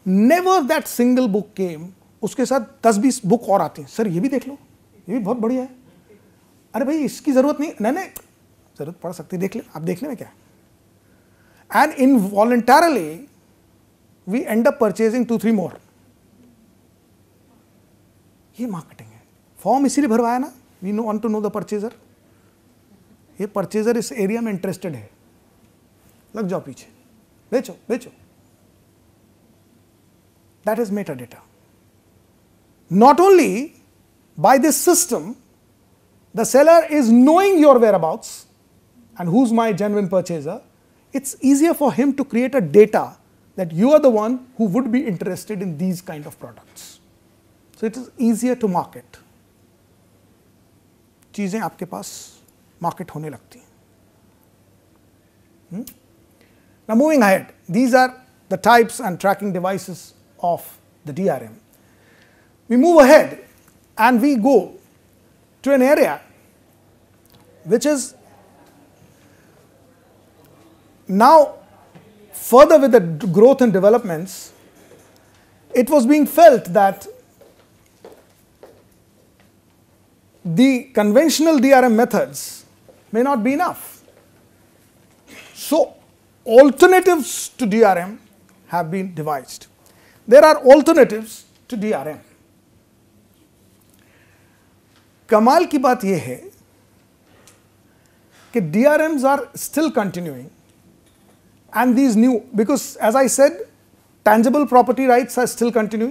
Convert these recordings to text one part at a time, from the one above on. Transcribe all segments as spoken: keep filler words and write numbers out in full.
Never that single book came, उसके साथ दस बीस बुक और आती हैं, सर ये भी देख लो, ये भी बहुत बढ़िया है, अरे भाई इसकी जरूरत नहीं, नहीं नहीं जरूरत पड़ सकती, देख ले, आप देखने में क्या है। And involuntarily we end up purchasing two three more. ये मार्केटिंग है। फॉर्म इसीलिए भरवाया ना, we know want to know the purchaser, ये परचेजर इस एरिया में इंटरेस्टेड है, लग जाओ पीछे, बेचो बेचो। That is meta data. Not only by this system the seller is knowing your whereabouts and who's my genuine purchaser, it's easier for him to create a data that you are the one who would be interested in these kind of products. So it is easier to market. चीजें आपके पास market होने लगती हैं। hmm? Now moving ahead, these are the types and tracking devices of the D R M. We move ahead and we go to an area which is now further with the growth and developments. It was being felt that the conventional D R M methods may not be enough. So alternatives to D R M have been devised. There are alternatives to D R M. कमाल की बात यह है कि D R Ms are still continuing, and these new, because as I said, tangible property rights are still continuing.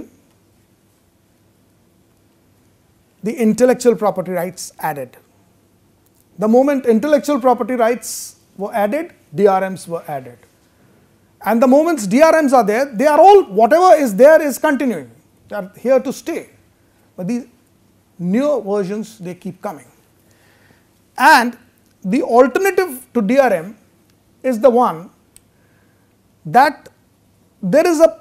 The intellectual property rights added. The moment intellectual property rights were added, D R Ms were added. And the moments D R Ms are there, they are all, whatever is there is continuing. They are here to stay. But these newer versions, they keep coming. And the alternative to D R M is the one that there is a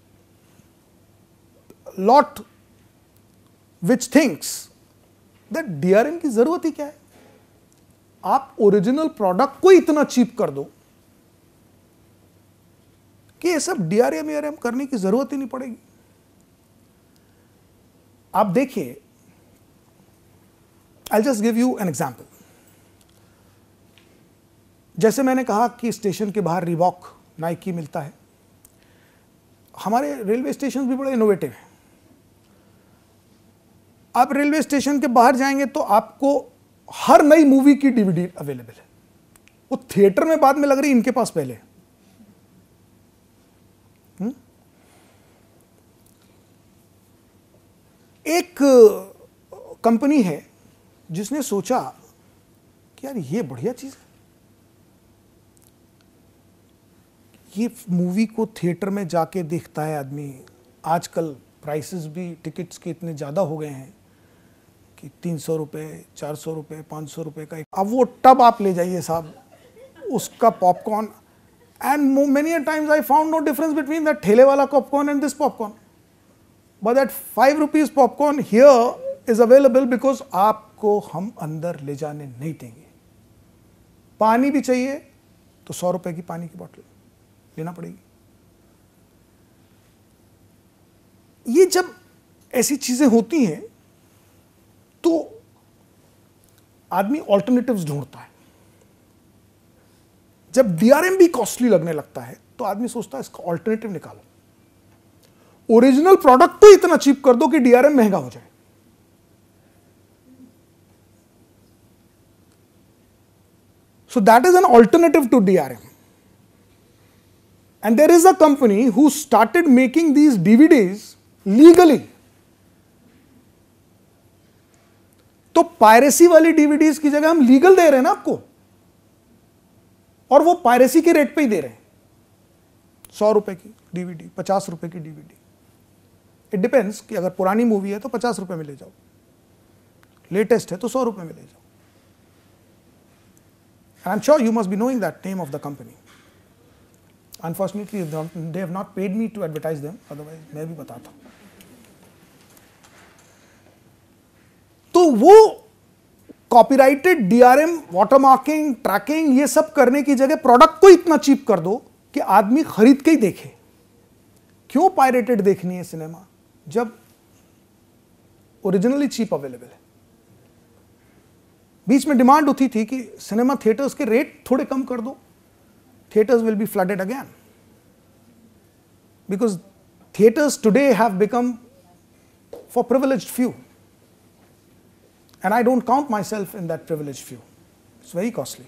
lot which thinks that D R M की जरूरत ही क्या है, आप original product को इतना cheap कर दो कि ये सब D R M E R M करने की जरूरत ही नहीं पड़ेगी। आप देखिए, I'll just give you an example. जैसे मैंने कहा कि स्टेशन के बाहर रीबॉक, नाइकी मिलता है, हमारे रेलवे स्टेशन भी बड़े इनोवेटिव हैं। आप रेलवे स्टेशन के बाहर जाएंगे तो आपको हर नई मूवी की डीवीडी अवेलेबल है। वो थिएटर में बाद में लग रही, इनके पास पहले। हुँ? एक कंपनी है जिसने सोचा कि यार ये बढ़िया चीज है, ये मूवी को थिएटर में जाके देखता है आदमी। आजकल प्राइसेस भी टिकट्स के इतने ज़्यादा हो गए हैं कि तीन सौ रुपये, चार सौ रुपये, पाँच सौ रुपये का एक, अब वो टब आप ले जाइए साहब, उसका popcorn, and many a times I found no difference between that ठेले वाला popcorn and this popcorn, but that five rupees popcorn here is available because आपको हम अंदर ले जाने नहीं देंगे। पानी भी चाहिए तो सौ रुपये की पानी की बोतल लेना पड़ेगी। ये जब ऐसी चीजें होती हैं तो आदमी ऑल्टरनेटिव्स ढूंढता है। जब डीआरएम भी कॉस्टली लगने लगता है तो आदमी सोचता है इसका ऑल्टरनेटिव निकालो। ओरिजिनल प्रोडक्ट तो इतना चीप कर दो कि डीआरएम महंगा हो जाए। So that is an alternative to D R M. And there is a company who started making these D V Ds legally. तो पायरेसी वाली डीवीडीज की जगह हम लीगल दे रहे हैं ना आपको, और वो पायरेसी के रेट पे ही दे रहे हैं। सौ रुपए की डीवीडी, पचास रुपए की डीवीडी, इट डिपेंड्स कि अगर पुरानी मूवी है तो पचास रुपए में ले जाओ, लेटेस्ट है तो सौ रुपए में ले जाओ। I'm sure you must be knowing that name of the company. Unfortunately, they have not paid me to advertise them. Otherwise, मैं भी बताता हूँ। तो वो कॉपीराइटेड डीआरएम, वाटरमार्किंग, ट्रैकिंग, ये सब करने की जगह प्रोडक्ट को इतना चीप कर दो कि आदमी खरीद के ही देखे क्यों पायरेटेड देखनी है सिनेमा जब ओरिजिनली चीप अवेलेबल है? बीच में डिमांड होती थी कि सिनेमा थिएटर्स के रेट थोड़े कम कर दो, theatres will be flooded again, because theatres today have become for privileged few, and I don't count myself in that privileged few. It's very costly.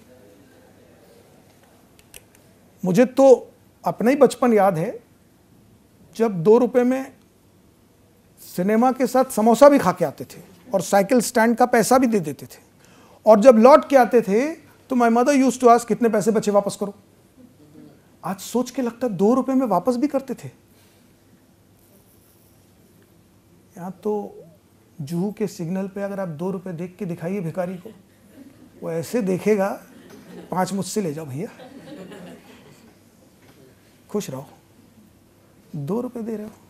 मुझे तो अपना ही बचपन याद है जब दो रुपए में सिनेमा के साथ समोसा भी खा के आते थे और साइकिल स्टैंड का पैसा भी दे देते थे, और जब लौट के आते थे तो my mother used to ask कितने पैसे बचे, वापस करो. आज सोच के लगता है दो रुपए में वापस भी करते थे. यहां तो जुहू के सिग्नल पे अगर आप दो रुपए देख के दिखाइए भिखारी को, वो ऐसे देखेगा, पांच मुझसे ले जाओ भैया, खुश रहो, दो रुपए दे रहे हो.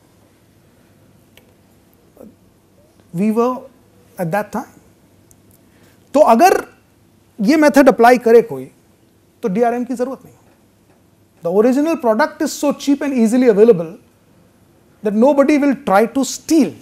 We were at that time. तो अगर ये मेथड अप्लाई करे कोई तो डीआरएम की जरूरत नहीं. The original product is so cheap and easily available that nobody will try to steal.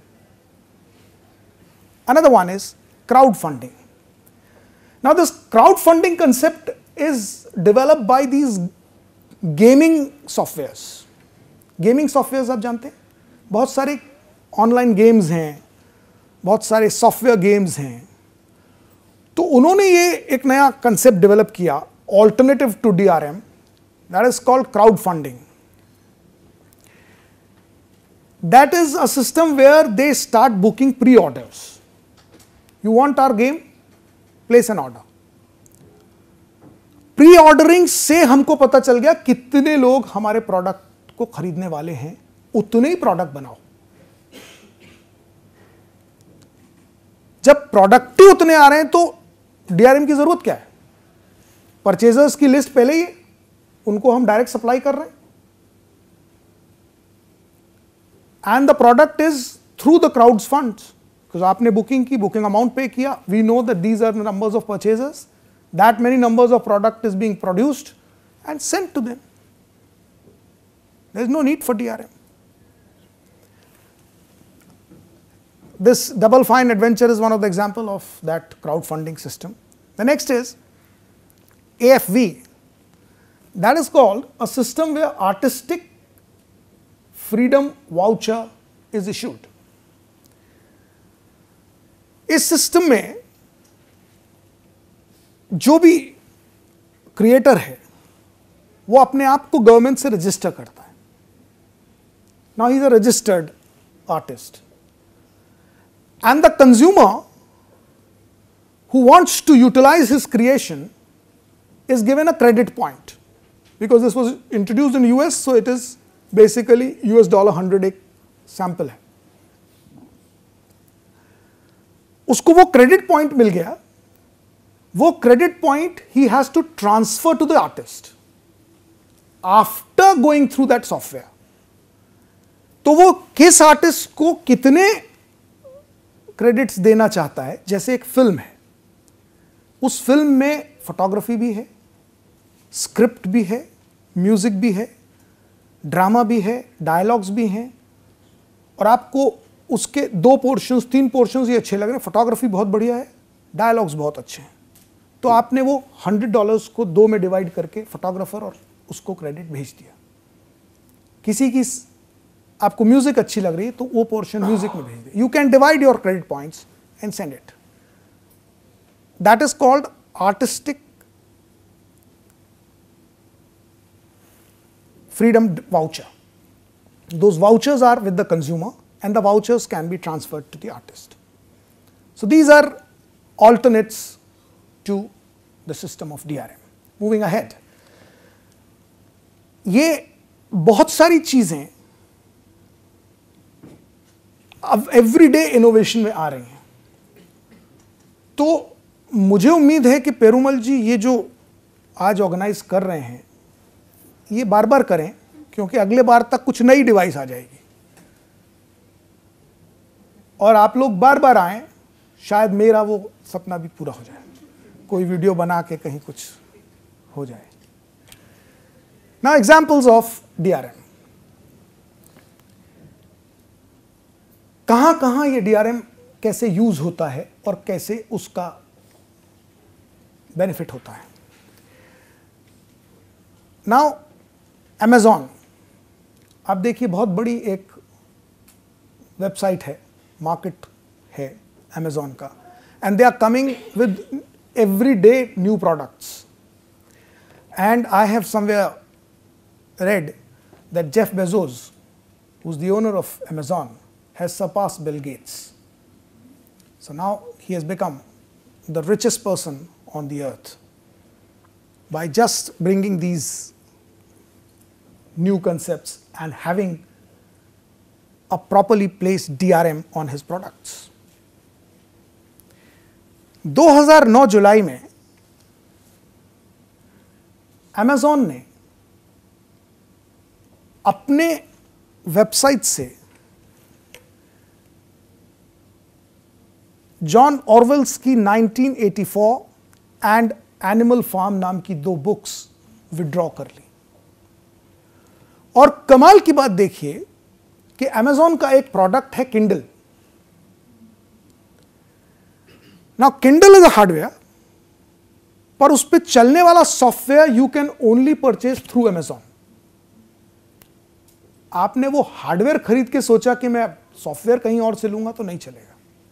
Another one is crowdfunding. Now this crowdfunding concept is developed by these gaming softwares. Gaming softwares आप जानते हैं, बहुत सारे online games हैं, बहुत सारे software games हैं. तो उन्होंने ये एक नया कंसेप्ट डेवलप किया, alternative to DRM, that is called crowdfunding. That is a system where they start booking pre-orders. You want our game? Place an order. Pre-ordering से हमको पता चल गया कितने लोग हमारे प्रोडक्ट को खरीदने वाले हैं, उतने ही प्रोडक्ट बनाओ. जब प्रोडक्ट ही उतने आ रहे हैं तो डीआरएम की जरूरत क्या है? परचेजर्स की लिस्ट पहले ही, उनको हम डायरेक्ट सप्लाई कर रहे हैं, and the product is through the crowds funds. Because आपने बुकिंग की, बुकिंग अमाउंट पे किया, we know that these are the numbers of purchasers, that many numbers of product is being produced and sent to them. There is no need for DRM. This Double Fine Adventure is one of the example of that crowdfunding system. The next is A F V. That is called a system where artistic freedom voucher is issued. इस system में जो भी creator है वो अपने आप को government से रजिस्टर करता है. Now he is a registered artist. And the consumer who wants to utilize his creation is given a credit point, because this was introduced in U S, so it is basically U S dollar hundred एक sample है. उसको वो credit point मिल गया, वो credit point he has to transfer to the artist after going through that software. तो वो किस artist को कितने क्रेडिट्स देना चाहता है, जैसे एक फिल्म है, उस फिल्म में फोटोग्राफी भी है, स्क्रिप्ट भी है, म्यूजिक भी है, ड्रामा भी है, डायलॉग्स भी हैं, और आपको उसके दो पोर्शंस, तीन पोर्शंस ये अच्छे लग रहे हैं, फोटोग्राफी बहुत बढ़िया है, डायलॉग्स बहुत अच्छे हैं, तो आपने वो हंड्रेड डॉलर्स को दो में डिवाइड करके फोटोग्राफर और उसको क्रेडिट भेज दिया. किसी की आपको म्यूजिक अच्छी लग रही है तो वो पोर्शन म्यूजिक में भेज दे. You can divide your credit points and send it. That is called artistic freedom voucher. Those vouchers are with the consumer and the vouchers can be transferred to the artist. So these are alternates to the system of D R M. Moving ahead, ये बहुत सारी चीजें अब everyday innovation में आ रही हैं. तो मुझे उम्मीद है कि पेरुमल जी ये जो आज ऑर्गेनाइज कर रहे हैं ये बार बार करें, क्योंकि अगले बार तक कुछ नई डिवाइस आ जाएगी और आप लोग बार बार आएं, शायद मेरा वो सपना भी पूरा हो जाए, कोई वीडियो बना के कहीं कुछ हो जाए. Now examples of DRM. कहाँ कहाँ ये डी आर एम कैसे यूज होता है और कैसे उसका बेनिफिट होता है। नाउ अमेज़ॉन, आप देखिए बहुत बड़ी एक वेबसाइट है, मार्केट है अमेज़ॉन का, and they are coming with every day new products. And I have somewhere read that Jeff Bezos, who is the owner of Amazon, has surpassed Bill Gates. So now he has become the richest person on the earth by just bringing these new concepts and having a properly placed D R M on his products. दो हज़ार नौ जुलाई में Amazon ने अपने website से John Orwell's की nineteen eighty four and animal farm नाम की दो बुक्स विड्रॉ कर ली। और कमाल की बात देखिए कि अमेज़ॉन का एक प्रोडक्ट है Kindle. Now Kindle is a hardware, पर उस पर चलने वाला software you can only purchase through Amazon. आपने वो हार्डवेयर खरीद के सोचा कि मैं सॉफ्टवेयर कहीं और से लूंगा तो नहीं चलेगा।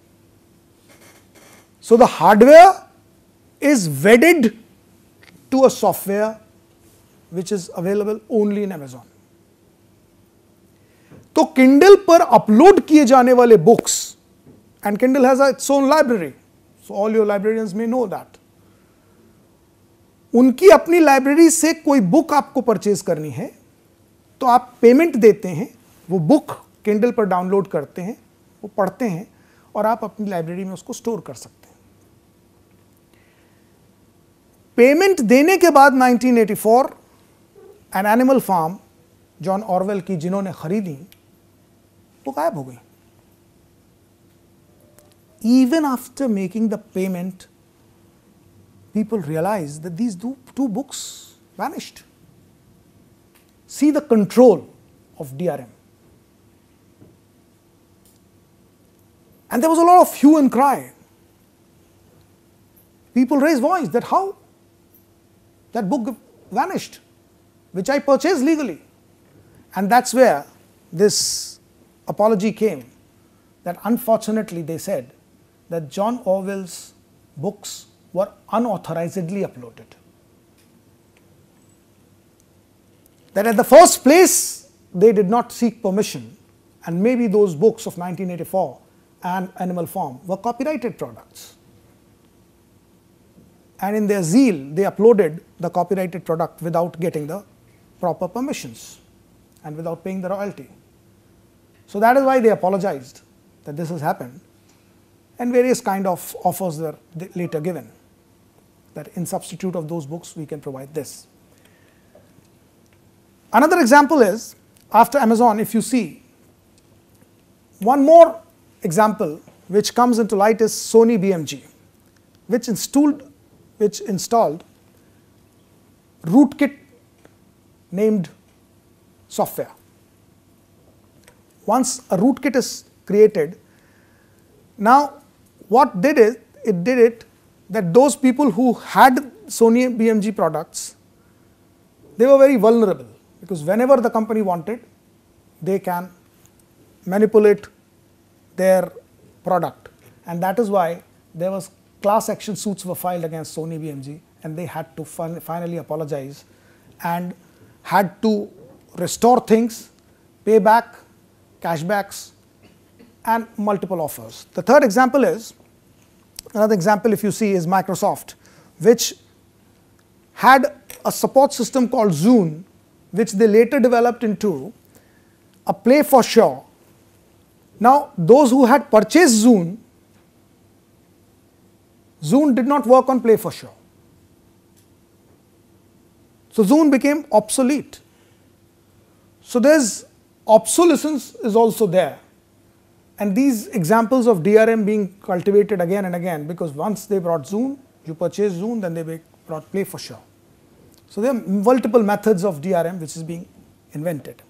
So the hardware is wedded to a software which is available only in Amazon. तो किंडल पर अपलोड किए जाने वाले books, and Kindle has its own library, so all your librarians may know that, उनकी अपनी लाइब्रेरी से कोई book आपको परचेज करनी है तो आप पेमेंट देते हैं, वो बुक किंडल पर डाउनलोड करते हैं, वो पढ़ते हैं और आप अपनी लाइब्रेरी में उसको स्टोर कर सकते हैं। पेमेंट देने के बाद nineteen eighty four and animal farm John Orwell की जिन्होंने खरीदी वो गायब हो गई। Even after making the payment people realise that these two books vanished. See the control of D R M. And there was a lot of hue and cry. People raised voice that how that book vanished, which I purchased legally. And that's where this apology came, that unfortunately they said that John Orwell's books were unauthorizedly uploaded. That at the first place they did not seek permission, and maybe those books of nineteen eighty-four and Animal Farm were copyrighted products. And in their zeal, they uploaded the copyrighted product without getting the proper permissions and without paying the royalty. So that is why they apologized that this has happened, and various kind of offers were later given, that in substitute of those books we can provide this. Another example is, after Amazon, if you see, one more example which comes into light is Sony B M G, which installed, which installed rootkit named software. Once a rootkit is created, now what did it? It did it that those people who had Sony B M G products, they were very vulnerable. Because whenever the company wanted, they can manipulate their product, and that is why there was class action suits were filed against Sony B M G, and they had to fin finally apologize and had to restore things, pay back, cashbacks, and multiple offers. The third example is, another example if you see is Microsoft, which had a support system called Zune, which they later developed into a Play for Sure. Now, those who had purchased Zune, Zune did not work on Play for Sure. So Zune became obsolete. So there's obsolescence is also there. And these examples of D R M being cultivated again and again, because once they brought Zune, you purchase Zune, then they brought Play for Sure. So there are multiple methods of D R M which is being invented.